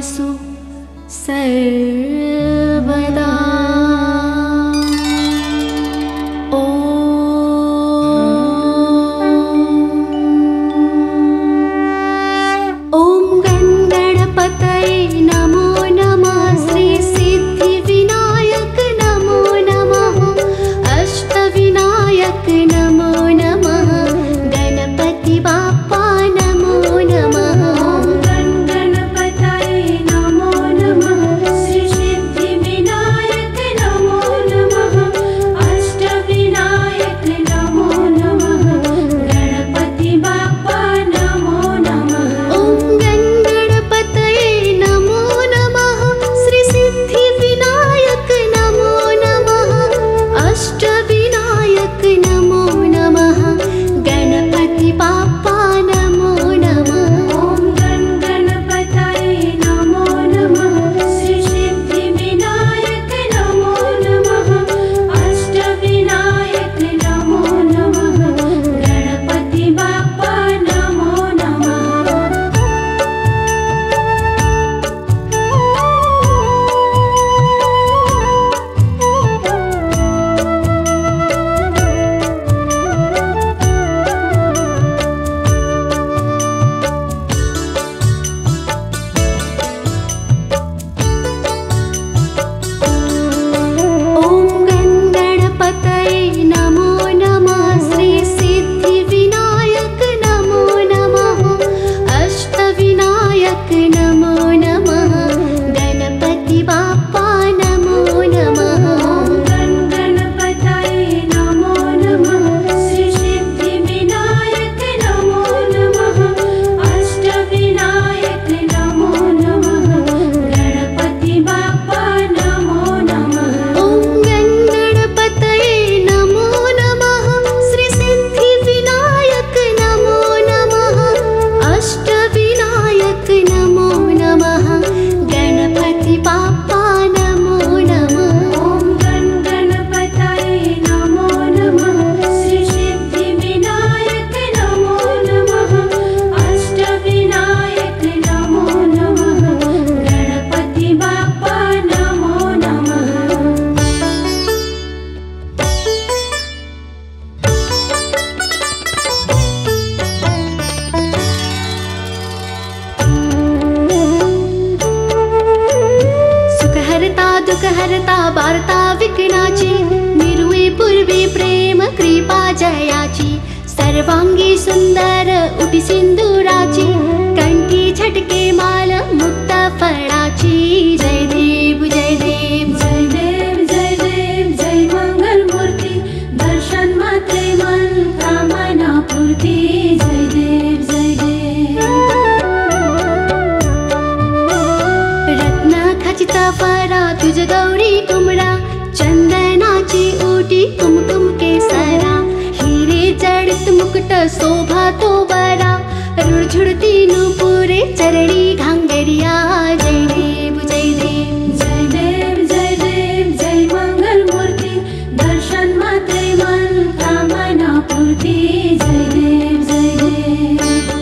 भावेषु सर्वदा। हरता वार्ता विघ्नाची, निरुळे पूर्वे प्रेम कृपा जयाची। सर्वांगी सुंदर उटी सिंदुराची, कंठी छटके माल मुक्त फळाची। जय देव जय देव जय देव जय देव जय मंगल मूर्ती, दर्शन मात्रे मन कामना पूर्ती। जय देव जय देव रत्न खचित परा तुझ गौरी कुमरा, चंदनाची ओटी कुमकुम केसरा। हिरे जडित मुकुट शोभा तो बरा, रुळझुळती नुपुरे चरणी घांगरिया। जय देव जय देव जय देव जय देव जय मंगल मूर्ती, दर्शन मात्रे मन कामना पूर्ती। जय देव जय देव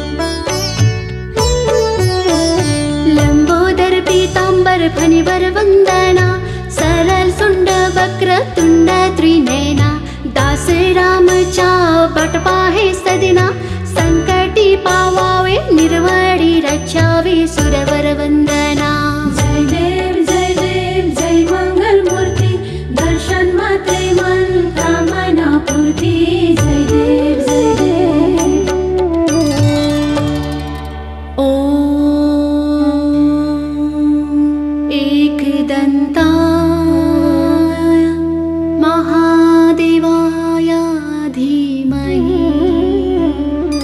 लंबोदर पीतांबर फणिवर वंदना, सरल सुंड वक्र तुंड त्रिनयना। दास रामचा बट पाहे सदिना, संकटी पावावे निर्वळी रक्षावे सुरवर वंदना। जय देव जय देव जय मंगल मूर्ती, दर्शन मात्रे मन कामना पूर्ती। जय देव जय देव ओम एकदंताय महादेवाय धीमहि,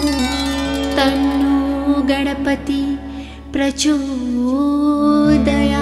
तन्नो गणपति प्रचोदयात्।